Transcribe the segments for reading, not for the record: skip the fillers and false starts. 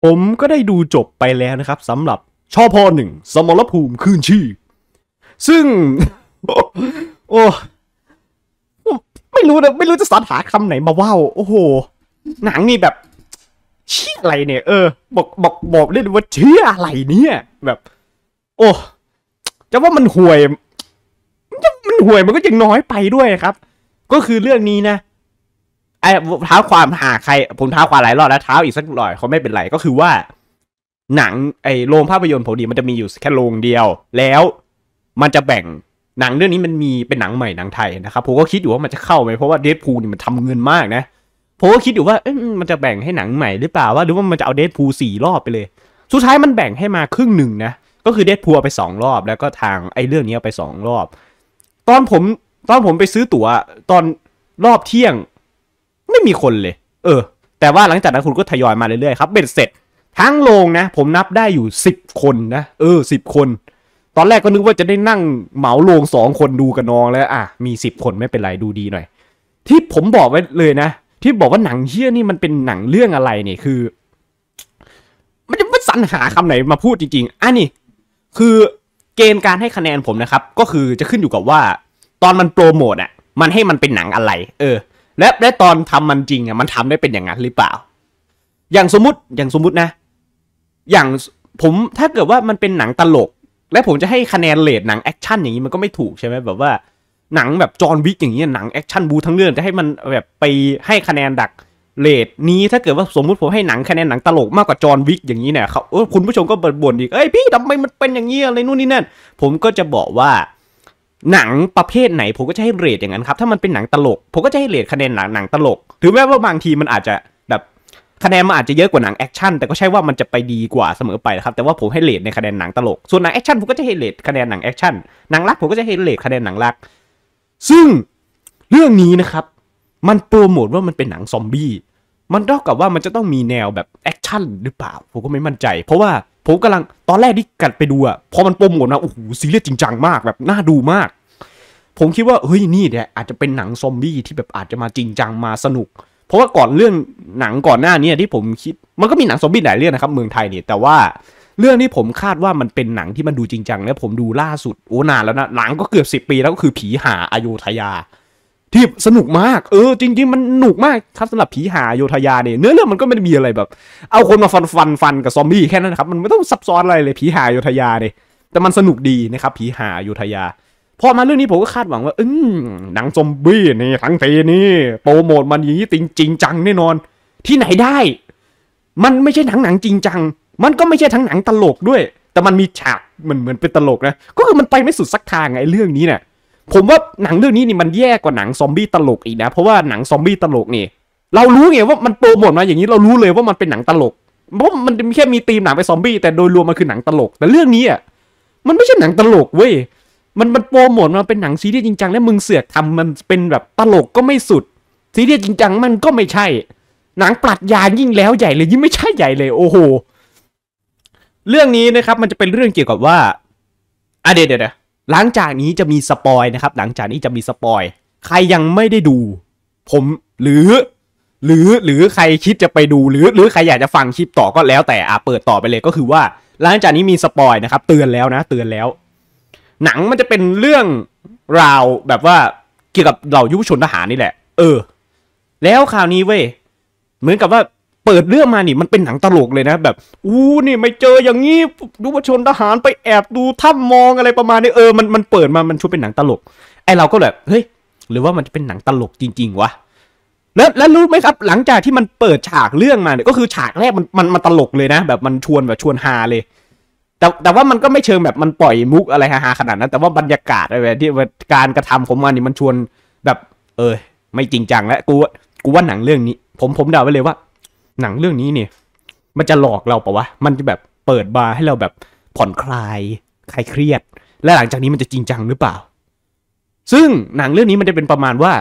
ผมก็ได้ดูจบไปแล้วนะครับสำหรับชพ.1 สมรภูมิคืนชีพซึ่ง โอ้ไม่รู้จะสรรหาคำไหนมาว้าวโอ้โหหนังนี่แบบเชี่ยอะไรเนี่ยบอกได้เลยว่าเชี่ยอะไรเนี่ยแบบโอ้จะว่ามันห่วยมันก็ยังน้อยไปด้วยครับก็คือเรื่องนี้นะไอ้เท้าความหาใครผมเท้าความหลายรอบแล้วเท้าอีกสักหน่อยเขาไม่เป็นไรก็คือว่าหนังไอ้โรงภาพยนตร์ผมดีมันจะมีอยู่แค่โรงเดียวแล้วมันจะแบ่งหนังเรื่องนี้มันมีเป็นหนังใหม่หนังไทยนะครับผมก็คิดอยู่ว่ามันจะเข้าไหมเพราะว่าเดดพูลนี่มันทำเงินมากนะผมก็คิดอยู่ว่ามันจะแบ่งให้หนังใหม่หรือเปล่าว่าหรือว่ามันจะเอาเดดพูล4 รอบไปเลยสุดท้ายมันแบ่งให้มาครึ่งหนึ่งนะก็คือเดดพูลไป2 รอบแล้วก็ทางไอ้เรื่องนี้ไป2 รอบตอนผมไปซื้อตั๋วตอนรอบเที่ยงไม่มีคนเลยแต่ว่าหลังจากนั้นคุณก็ทยอยมาเรื่อยๆครับเบ็ดเสร็จทั้งโรงนะผมนับได้อยู่10 คนนะ10 คนตอนแรกก็นึกว่าจะได้นั่งเหมาโรง2 คนดูกับน้องแล้วมี10 คนไม่เป็นไรดูดีหน่อยที่ผมบอกไว้เลยนะที่บอกว่าหนังเหี้ยนี่มันเป็นหนังเรื่องอะไรเนี่ยคือมันจะไม่สรรหาคำไหนมาพูดจริงๆนี่คือเกณฑ์การให้คะแนนผมนะครับก็คือจะขึ้นอยู่กับว่าตอนมันโปรโมทมันให้มันเป็นหนังอะไรและตอนทำมันจริงมันทำได้เป็นอย่างนั้นหรือเปล่าอย่างสมมตินะอย่างผมถ้าเกิดว่ามันเป็นหนังตลกและผมจะให้คะแนนเรทหนังแอคชั่นอย่างนี้มันก็ไม่ถูกใช่ไหมแบบว่าหนังแบบจอห์นวิกอย่างนี้หนังแอคชั่นบูทั้งเรื่องจะให้มันแบบไปให้คะแนนดักเรทนี้ถ้าเกิดว่าสมมุติผมให้หนังคะแนนหนังตลกมากกว่าจอห์นวิกอย่างนี้เนี่ยคุณผู้ชมก็บ่นอีกพี่ทำไมมันเป็นอย่างนี้อะไรนู่นนี่นั่นผมก็จะบอกว่าหนังประเภทไหนผมก็จะให้เรทอย่างนั้นครับถ้ามันเป็นหนังตลกผมก็จะให้เรทคะแนนหนังตลกถึงแม้ว่าบางทีมันอาจจะแบบคะแนนมันอาจจะเยอะกว่าหนังแอคชั่นแต่ก็ใช่ว่ามันจะไปดีกว่าเสมอไปนะครับแต่ว่าผมให้เรทในคะแนนหนังตลกส่วนหนังแอคชั่นผมก็จะให้เรทคะแนนหนังแอคชั่นหนังรักผมก็จะให้เรทคะแนนหนังรักซึ่งเรื่องนี้นะครับมันโปรโมทว่ามันเป็นหนังซอมบี้มันเท่ากับว่ามันจะต้องมีแนวแบบแอคชั่นหรือเปล่าผมก็ไม่มั่นใจเพราะว่าผมกำลังตอนแรกที่กัดไปดูพอมันโปรโมทนะโอ้โหซีเรียสจริงจังมากแบบน่าดูมากผมคิดว่าเฮ้ยนี่เนี่ยอาจจะเป็นหนังซอมบี้ที่แบบอาจจะมาจริงจังมาสนุกเพราะว่าก่อนเรื่องหนังก่อนหน้านี้ที่ผมคิดมันก็มีหนังซอมบี้หลายเรื่องนะครับเมืองไทยนี่แต่ว่าเรื่องที่ผมคาดว่ามันเป็นหนังที่มันดูจริงจังและผมดูล่าสุดนานแล้วนะหนังก็เกือบ10 ปีแล้วก็คือผีหาอโยธยาที่สนุกมากจริงๆมันสนุกมากครับสำหรับผีหาอโยธยาเนี่ยเนื้อเรื่องมันก็ไม่ได้มีอะไรแบบเอาคนมาฟันกับซอมบี้แค่นั้นนะครับมันไม่ต้องซับซ้อนอะไรเลยผีหาอโยธยาเนี่ยแต่มันสนุกดีนะครับผีหาอโยธยาพอมาเรื่องนี้ผมก็คาดหวังว่าหนังซอมบี้นี่ทั้งทีนี่โปรโมทมันอย่างนี้จริงจังแน่นอนที่ไหนได้มันไม่ใช่หนังจริงจังมันก็ไม่ใช่ทั้งหนังตลกด้วยแต่มันมีฉากเหมือนเป็นตลกนะก็คือมันไปไม่สุดสักทางไอ้เรื่องนี้เนี่ยผมว่าหนังเรื่องนี้นี่มันแย่กว่าหนังซอมบี้ตลกอีกนะเพราะว่าหนังซอมบี้ตลกนี่เรารู้ไงว่ามันโปรโมทมาอย่างนี้เรารู้เลยว่ามันเป็นหนังตลกเพราะมันแค่มีธีมหนังเป็นซอมบี้แต่โดยรวมมันคือหนังตลกแต่เรื่องนี้มันไม่ใช่หนังตลกเว้ยมันโปรโมทมาเป็นหนังซีรีส์จริงจังแล้วมึงเสือกทำมันเป็นแบบตลกก็ไม่สุดซีรีส์จริงจังมันก็ไม่ใช่หนังปรัชญายิ่งแล้วใหญ่เลยยิ่งไม่ใช่ใหญ่เลยโอ้โหเรื่องนี้นะครับมันจะเป็นเรื่องเกี่ยวกับว่าเดี๋ยวหลังจากนี้จะมีสปอยนะครับหลังจากนี้จะมีสปอยใครยังไม่ได้ดูผมหรือใครคิดจะไปดูหรือใครอยากจะฟังคลิปต่อก็แล้วแต่เปิดต่อไปเลยก็คือว่าหลังจากนี้มีสปอยนะครับเตือนแล้วหนังมันจะเป็นเรื่องราวแบบว่าเกี่ยวกับเหล่ายุวชนทหารนี่แหละแล้วคราวนี้เว้ยเหมือนกับว่าเปิดเรื่องมานี่มันเป็นหนังตลกเลยนะแบบนี่ไม่เจออย่างงี้ยุวชนทหารไปแอบดูถ้ำมองอะไรประมาณนี้มันเปิดมามันชวนเป็นหนังตลกไอเราก็แบบเฮ้ยหรือว่ามันจะเป็นหนังตลกจริงๆวะแล้วรู้ไหมครับหลังจากที่มันเปิดฉากเรื่องมาเนี่ยก็คือฉากแรกมันตลกเลยนะแบบมันชวนฮาเลยแต่ว่ามันก็ไม่เชิงแบบมันปล่อยมุกอะไรฮาขนาดนั้นแต่ว่าบรรยากาศอะไรที่การกระทำของมันนี่มันชวนแบบไม่จริงจังแล้วกูว่าหนังเรื่องนี้ผมเดาไว้เลยว่าหนังเรื่องนี้เนี่ยมันจะหลอกเราปะวะมันจะแบบเปิดบาร์ให้เราแบบผ่อนคลายเครียดและหลังจากนี้มันจะจริงจังหรือเปล่าซึ่งหนังเรื่องนี้มันจะเป็นประมาณว่า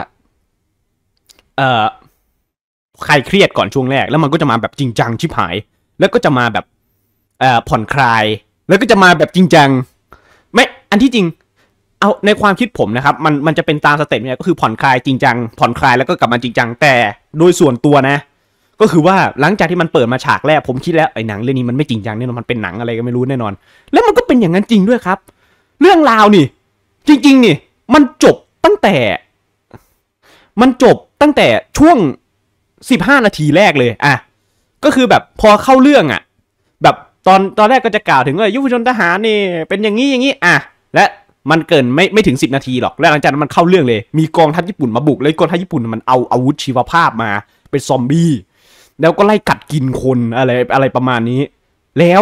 คลายเครียดก่อนช่วงแรกแล้วมันก็จะมาแบบจริงจังชิบหายแล้วก็จะมาแบบผ่อนคลายแล้วก็จะมาแบบจริงจังไม่อันที่จริงเอาในความคิดผมนะครับมันจะเป็นตามสเต็ปเนี่ยก็คือผ่อนคลายจริงจังผ่อนคลายแล้วก็กลับมาจริงจังแต่โดยส่วนตัวนะก็คือว่าหลังจากที่มันเปิดมาฉากแรกผมคิดแล้วไอ้หนังเรื่องนี้มันไม่จริงจังแน่นอนมันเป็นหนังอะไรก็ไม่รู้แน่นอนแล้วมันก็เป็นอย่างนั้นจริงด้วยครับเรื่องราวนี่จริงๆนี่มันจบตั้งแต่ช่วง15 นาทีแรกเลยอ่ะก็คือแบบพอเข้าเรื่องอ่ะแบบตอนแรกก็จะกล่าวถึงว่ายุวชนทหารนี่เป็นอย่างนี้อ่ะและมันเกินไม่ถึง10 นาทีหรอกแล้วหลังจากนั้นมันเข้าเรื่องเลยมีกองทัพญี่ปุ่นมาบุกแล้วกองทัพญี่ปุ่นมันเอาอาวุธชีวภาพมาเป็นซอมบี้แล้วก็ไล่กัดกินคนอะไรประมาณนี้แล้ว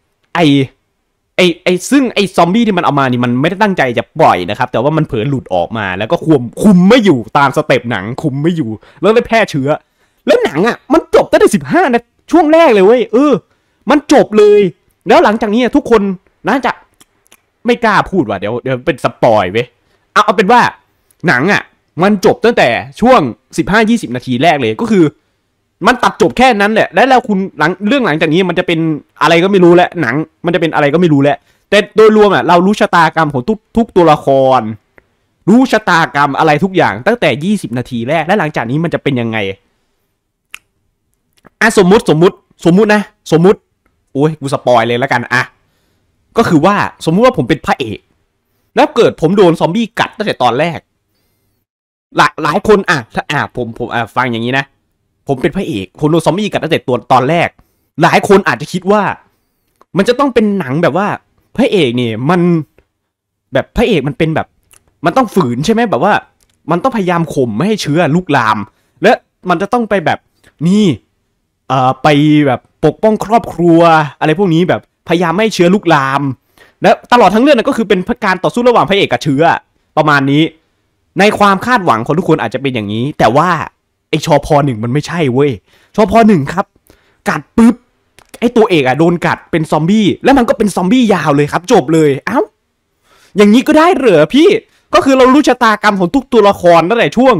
ซึ่งไอ้ซอมบี้ที่มันเอามานี่มันไม่ได้ตั้งใจจะปล่อยนะครับแต่ว่ามันเผลอหลุดออกมาแล้วก็คุมไม่อยู่ตามสเต็ปหนังคุมไม่อยู่แล้วได้แพร่เชื้อแล้วหนังอ่ะมันจบตั้งแต่15 นาทีช่วงแรกเลยเว้ยมันจบเลยแล้วหลังจากนี้ทุกคนน่าจะไม่กล้าพูดว่ะเดี๋ยวเป็นสปอยเว้ยเอาเป็นว่าหนังอ่ะมันจบตั้งแต่ช่วง15-20 นาทีแรกเลยก็คือมันตัดจบแค่นั้นแหละแล้วคุณเรื่องหลังจากนี้มันจะเป็นอะไรก็ไม่รู้แล้วหนังมันจะเป็นอะไรก็ไม่รู้แล้วแต่โดยรวมอ่ะเรารู้ชะตากรรมของทุกตัวละครรู้ชะตากรรมอะไรทุกอย่างตั้งแต่20 นาทีแรกและหลังจากนี้มันจะเป็นยังไงสมมุตินะสมมุติโอ้ยกูสปอยเลยแล้วกันก็คือว่าสมมุติว่าผมเป็นพระเอกแล้วเกิดผมโดนซอมบี้กัดตั้งแต่ตอนแรกหลายคนถ้าผมฟังอย่างนี้นะผมเป็นพระเอกผมโดนซอมบี้กัดตั้งแต่ตอนแรกหลายคนอาจจะคิดว่ามันจะต้องเป็นหนังแบบว่าพระเอกเนี่ยมันแบบพระเอกมันเป็นแบบมันต้องฝืนใช่ไหมแบบว่ามันต้องพยายามข่มไม่ให้เชื้อลุกลามและมันจะต้องไปแบบนี่ไปแบบปกป้องครอบครัวอะไรพวกนี้แบบพยายามไม่ให้เชื้อลุกลามและตลอดทั้งเรื่องก็คือเป็นการต่อสู้ระหว่างพระเอกกับเชื้อประมาณนี้ในความคาดหวังของทุกคนอาจจะเป็นอย่างนี้แต่ว่าไอชพ.1มันไม่ใช่เว้ยชพ.1ครับกัดปุ๊บไอตัวเอกโดนกัดเป็นซอมบี้แล้วมันก็เป็นซอมบี้ยาวเลยครับจบเลยอย่างนี้ก็ได้เหรอพี่ก็คือเรารู้ชะตากรรมของทุกตัวละครตั้งแต่ช่วง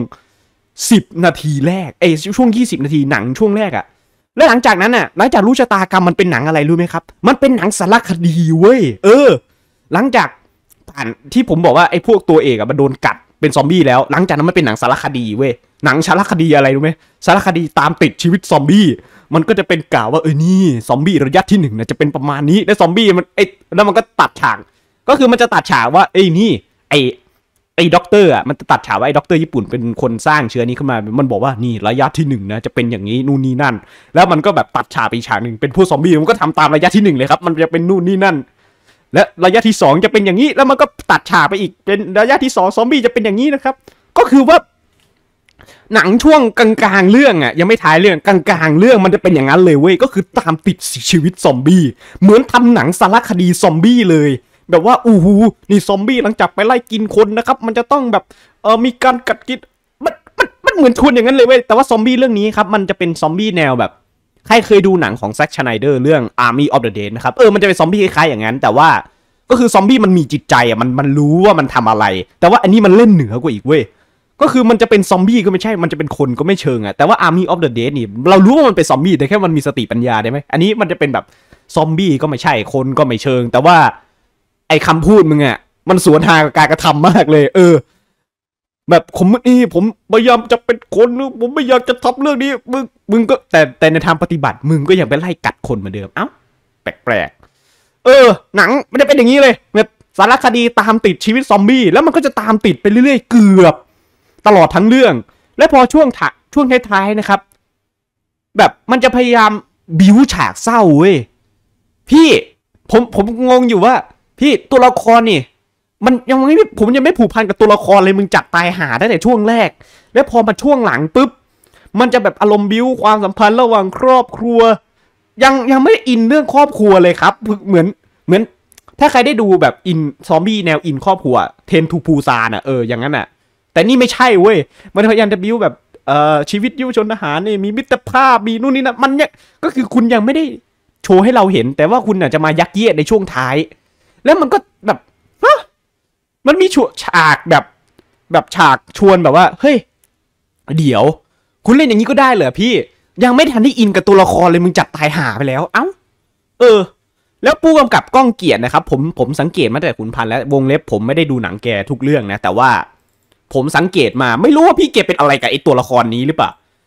10 นาทีแรกช่วง20 นาทีหนังช่วงแรกแล้วหลังจากนั้นหลังจากรู้ชะตากรรมมันเป็นหนังอะไรรู้ไหมครับมันเป็นหนังสารคดีเว้ยหลังจากผ่านที่ผมบอกว่าไอ้พวกตัวเอกมันโดนกัดเป็นซอมบี้แล้วหลังจากนั้นมันเป็นหนังสารคดีเว้ยหนังสารคดีอะไรรู้ไหมสารคดีตามติดชีวิตซอมบี้มันก็จะเป็นกล่าวว่านี่ซอมบี้ระยะที่1จะเป็นประมาณนี้แล้วซอมบี้มันแล้วมันก็ตัดฉากก็คือมันจะตัดฉากว่านี่ไอ้ด็อกเตอร์มันตัดฉากว่าไอ้ด็อกเตอร์ญี่ปุ่นเป็นคนสร้างเชื้อนี้ขึ้นมามันบอกว่านี่ระยะที่1นะจะเป็นอย่างนี้นู่นนี่นั่นแล้วมันก็แบบตัดฉากไปฉากนึงเป็นพวกซอมบี้มันก็ทำตามระยะที่1เลยครับมันจะเป็นนู่นนี่นั่นและระยะที่2จะเป็นอย่างนี้แล้วมันก็ตัดฉากไปอีกเป็นระยะที่2ซอมบี้จะเป็นอย่างนี้นะครับก็คือว่าหนังช่วงกลางๆเรื่องยังไม่ท้ายเรื่องกลางๆเรื่องมันจะเป็นอย่างนั้นเลยเว้ยก็คือตามติดชีวิตซอมบี้เหมือนทำหนังสารคดีซอมบี้เลยแบบว่านี่ซอมบี้หลังจากไปไล่กินคนนะครับมันจะต้องแบบมีการกัดกินมันเหมือนชวนอย่างนั้นเลยเว้ยแต่ว่าซอมบี้เรื่องนี้ครับมันจะเป็นซอมบี้แนวแบบใครเคยดูหนังของแซ็กชไนเดอร์เรื่อง Army of the Dead นะครับมันจะเป็นซอมบี้คล้ายๆอย่างนั้นแต่ว่าก็คือซอมบี้มันมีจิตใจมันรู้ว่ามันทำอะไรแต่ว่าอันนี้มันเล่นเหนือกว่าอีกเว้ยก็คือมันจะเป็นซอมบี้ก็ไม่ใช่มันจะเป็นคนก็ไม่เชิงแต่ว่า Army of the Dead นี่เรารู้ว่ามันเป็นซอมบี้แต่แค่มันมีสติปัญญาได้ไหมอันนี้มันจะเป็นแบบซอมบี้ก็ไม่ใช่คนก็ไม่เชิงแต่ว่าไอ้คำพูดมึงมันสวนทางกับการกระทำมากเลยแบบผมพยายามจะเป็นคนผมไม่อยากจะทำเรื่องนี้มึงก็แต่ในทางปฏิบัติมึงก็ยังไปไล่กัดคนเหมือนเดิมแปลกหนังมันจะเป็นอย่างนี้เลยแบบสารคดีตามติดชีวิตซอมบี้แล้วมันก็จะตามติดไปเรื่อยๆเกือบตลอดทั้งเรื่องและพอช่วงท้ายๆนะครับแบบมันจะพยายามบิ้วฉากเศร้าเว้ยพี่ผมงงอยู่ว่าพี่ตัวละครนี่มันยังไม่ผมยังไม่ผูกพันกับตัวละครเลยมึงจัดตายหาได้แต่ช่วงแรกแล้วพอมาช่วงหลังปุ๊บมันจะแบบอารมณ์บิ้วความสัมพันธ์ระหว่างครอบครัวยังไม่อินเรื่องครอบครัวเลยครับเหมือนถ้าใครได้ดูแบบอินซอมบี้แนวอินครอบครัวเทนทูปูซานอย่างนั้นแต่นี่ไม่ใช่เว้ยมันพยายามจะบิ้วแบบชีวิตยุวชนทหารนี่มีมิตรภาพมีนู่นนี่นะมันเนี่ยก็คือคุณยังไม่ได้โชว์ให้เราเห็นแต่ว่าคุณจะมายักเยียดในช่วงท้ายแล้วมันก็แบบมันมีฉากแบบฉากชวนแบบว่าเฮ้ยเดี๋ยวคุณเล่นอย่างนี้ก็ได้เหรอพี่ยังไม่ทันได้อินกับตัวละครเลยมึงจัดตายหาไปแล้วแล้วผู้กำกับก้องเกียรตินะครับผมสังเกตมาแต่ขุนพันธ์และวงเล็บผมไม่ได้ดูหนังแกทุกเรื่องนะแต่ว่าผมสังเกตมาไม่รู้ว่าพี่เกเป็นอะไรกับไอตัวละครนี้หรือเปล่า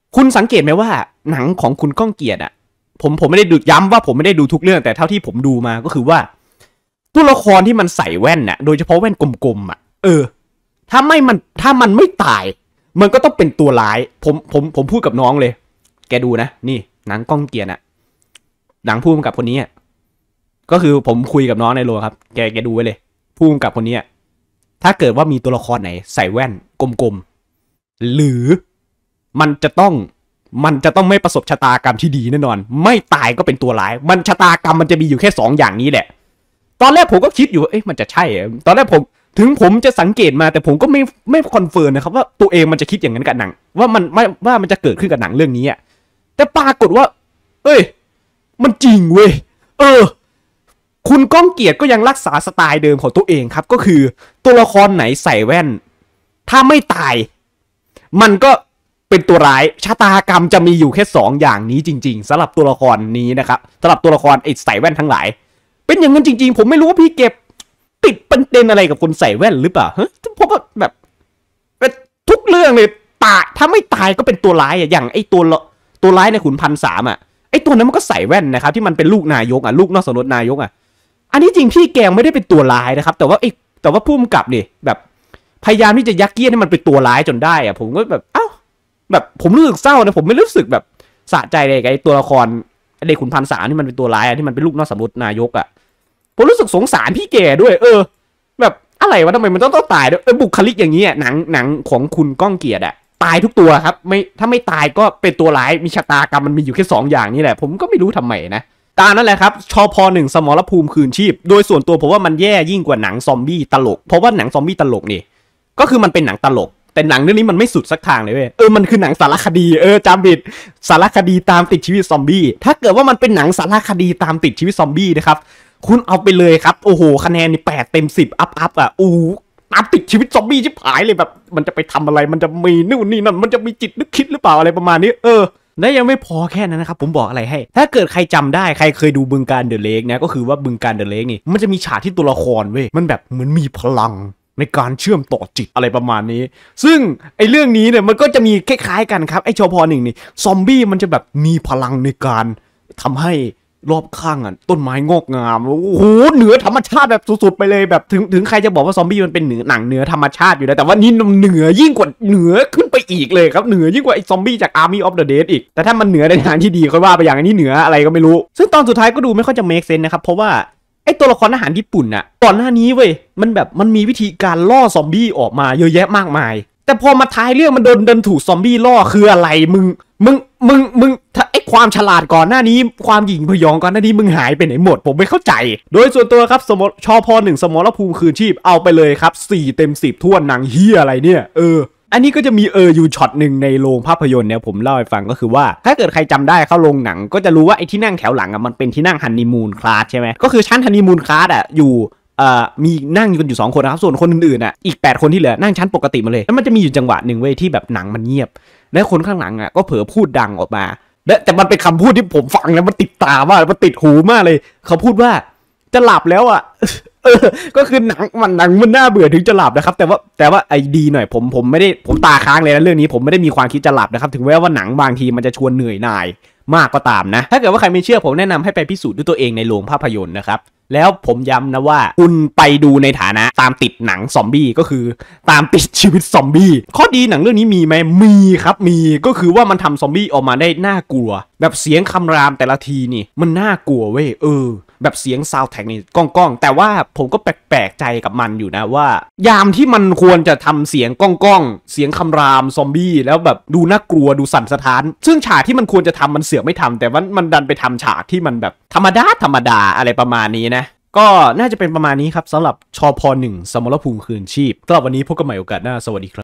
คุณสังเกตไหมว่าหนังของคุณก้องเกียรติอ่ะผมไม่ได้ดูย้ำว่าผมไม่ได้ดูทุกเรื่องแต่เท่าที่ผมดูมาก็คือว่าตัวละครที่มันใส่แว่นน่ะโดยเฉพาะแว่นกลมๆอ่ะถ้ามันไม่ตายมันก็ต้องเป็นตัวร้ายผมพูดกับน้องเลยแกดูนะนี่หนังก้องเกียรติอ่ะหนังผู้กำกับคนนี้ก็คือผมคุยกับน้องในโรงครับแกดูไว้เลยผู้กำกับคนนี้ถ้าเกิดว่ามีตัวละครไหนใส่แว่นกลมๆหรือมันจะต้องไม่ประสบชะตากรรมที่ดีแน่นอนไม่ตายก็เป็นตัวร้ายมันชะตากรรมมันจะมีอยู่แค่2 อย่างนี้แหละตอนแรกผมก็คิดอยู่มันจะใช่ตอนแรกผมจะสังเกตมาแต่ผมก็ไม่คอนเฟิร์มนะครับว่าตัวเองมันจะคิดอย่างนั้นกับหนังว่ามันจะเกิดขึ้นกับหนังเรื่องนี้แต่ปรากฏว่ามันจริงเว้ยคุณก้องเกียรติก็ยังรักษาสไตล์เดิมของตัวเองครับก็คือตัวละครไหนใส่แว่นถ้าไม่ตายมันก็เป็นตัวร้ายชะตากรรมจะมีอยู่แค่2 อย่างนี้จริงๆสำหรับตัวละครนี้นะครับสำหรับตัวละครไอ้ใส่แว่นทั้งหลายเป็นอย่างนั้นจริงๆผมไม่รู้ว่าพี่เก็บติดประเด็นอะไรกับคนใส่แว่นหรือเปล่าเพราะว่าแบบทุกเรื่องเลยถ้าไม่ตายก็เป็นตัวร้ายอย่างไอ้ตัวร้ายในขุนพันสามไอ้ตัวนั้นมันก็ใส่แว่นนะครับที่มันเป็นลูกนายกลูกนอกสมรสนายกอันนี้จริงพี่แกงไม่ได้เป็นตัวร้ายนะครับแต่ว่าผู้กำกับนี่แบบพยายามที่จะยักเยียดให้มันเป็นตัวร้ายจนได้ผมก็แบบแบบผมรู้สึกเศร้านะผมไม่รู้สึกแบบสะใจเลยกับไอ้ตัวละครเด็กขุนพันสามที่มันเป็นตัวร้ายที่มันเป็นลูกนอกสมรสนายกผมรู้สึกสงสารพี่แกด้วยแบบอะไรวะทำไมมันต้องตายด้วยบุคลิกอย่างนี้หนังของคุณก้องเกียรติตายทุกตัวครับถ้าไม่ตายก็เป็นตัวร้ายมีชะตากรรมมันมีอยู่แค่2 อย่างนี้แหละผมก็ไม่รู้ทำไมนะตามนั่นแหละครับชพ.1 สมรภูมิคืนชีพโดยส่วนตัวผมว่ามันแย่ยิ่งกว่าหนังซอมบี้ตลกเพราะว่าหนังซอมบี้ตลกนี่ก็คือมันเป็นหนังตลกแต่หนังเรื่องนี้มันไม่สุดสักทางเลยเว้ยมันคือหนังสารคดีจำผิดสารคดีตามติดชีวิตซอมบี้ถ้าเกิดว่ามันเป็นหนังสารคดีตามติดชีวิตซอมบี้นะครับคุณเอาไปเลยครับโอ้โหคะแนนนี่8 เต็ม 10อัพตามติดชีวิตซอมบี้ชิบหายเลยแบบมันจะไปทำอะไรมันจะมีนู่นนี่นั่นมันจะมีจิตนึกคิดหรือเปล่าอะไรประมาณนี้และยังไม่พอแค่นั้นนะครับผมบอกอะไรให้ถ้าเกิดใครจำได้ใครเคยดูบึงการเดอะเลคนะก็คือว่าบึงการเดอะเลคนี่มันจะมีฉากที่ตัวละครเว้ยมันแบบเหมือนมีพลังในการเชื่อมต่อจิตอะไรประมาณนี้ซึ่งไอ้เรื่องนี้เนี่ยมันก็จะมีคล้ายๆกันครับไอ้ชพ.1นี่ซอมบี้มันจะแบบมีพลังในการทำให้รอบข้างต้นไม้งอกงามโอ้โหเหนือธรรมชาติแบบสุดๆไปเลยแบบถึงใครจะบอกว่าซอมบี้มันเป็นหนังเหนือธรรมชาติอยู่นะแต่ว่านี่เหนือยิ่งกว่าเหนือขึ้นไปอีกเลยครับเหนือยิ่งกว่าไอ้ซอมบี้จาก Army of the Dead อีกแต่ถ้ามันเหนือในทางที่ดีค่อยว่าไปอย่างนี้เหนืออะไรก็ไม่รู้ซึ่งตอนสุดท้ายก็ดูไม่ค่อยจะเมคเซนส์นะครับเพราะว่าไอ้ตัวละครอาหารญี่ปุ่นก่อนหน้านี้เว้ยมันมีวิธีการล่อซอมบี้ออกมาเยอะแยะมากมายแต่พอมาท้ายเรื่องมันโดนถูกซอมบี้ล่อคืออะไรมึงไอ้ความฉลาดก่อนหน้านี้ความหยิ่งพยองก่อนหน้านี้มึงหายไปไหนหมดผมไม่เข้าใจโดยส่วนตัวครับชพ.1 สมรภูมิคืนชีพเอาไปเลยครับ4 เต็ม 10ทั่วหนังเฮียอะไรเนี่ยอันนี้ก็จะมีอยู่ช็อตหนึ่งในโรงภาพยนตร์เนี่ยผมเล่าให้ฟังก็คือว่าถ้าเกิดใครจำได้เข้าโรงหนังก็จะรู้ว่าไอ้ที่นั่งแถวหลังมันเป็นที่นั่งฮันนีมูนคลาสใช่ไหมก็คือชั้นฮันนีมูนคลาสอยู่มีนั่งกันอยู่2 คนนะครับส่วนคนอื่นๆอีก8 คนที่เหลือนั่งชั้นปกติมาเลยแล้วมันจะมีอยู่จังหวะหนึ่งเว้ยที่แบบหนังมันเงียบและคนข้างหลังก็เผลอพูดดังออกมาแต่มันเป็นคำพูดที่ผมฟังแล้วมันติดตามากมันติดหูมากเลยเขาพูดว่าจะหลับแล้วก็คือหนังมันน่าเบื่อถึงจะหลับนะครับแต่ว่าไอ้ดีหน่อยผมไม่ได้ผมตาค้างเลยนะเรื่องนี้ผมไม่ได้มีความคิดจะหลับนะครับถึงแม้ว่าหนังบางทีมันจะชวนเหนื่อยหน่ายมากก็ตามนะถ้าเกิดว่าใครไม่เชื่อผมแนะนำให้ไปพิสูจน์ด้วยตัวเองในโรงภาพยนตร์นะครับแล้วผมย้ำนะว่าคุณไปดูในฐานะตามติดหนังซอมบี้ก็คือตามติดชีวิตซอมบี้ข้อดีหนังเรื่องนี้มีไหมมีครับมีก็คือว่ามันทำซอมบี้ออกมาได้น่ากลัวแบบเสียงคำรามแต่ละทีนี่มันน่ากลัวเว้ยแบบเสียงซาวด์แทร็กนี่ก้องแต่ว่าผมก็แปลกใจกับมันอยู่นะว่ายามที่มันควรจะทำเสียงก้องเสียงคำรามซอมบี้แล้วแบบดูน่ากลัวดูสั่นสะท้านซึ่งฉากที่มันควรจะทำมันเสือกไม่ทำแต่ว่ามันดันไปทำฉากที่มันแบบธรรมดาอะไรประมาณนี้นะก็น่าจะเป็นประมาณนี้ครับสำหรับชพ.1 สมรภูมิคืนชีพสำหรับวันนี้พบกันใหม่โอกาสหน้าสวัสดีครับ